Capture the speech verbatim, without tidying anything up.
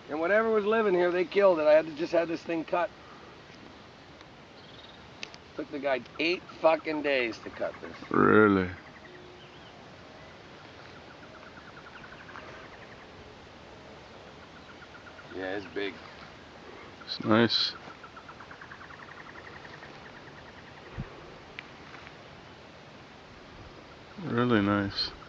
And whatever was living here, they killed it. I had to just have this thing cut. Took the guy eight fucking days to cut this. Really? Yeah, it's big. It's nice. Really nice.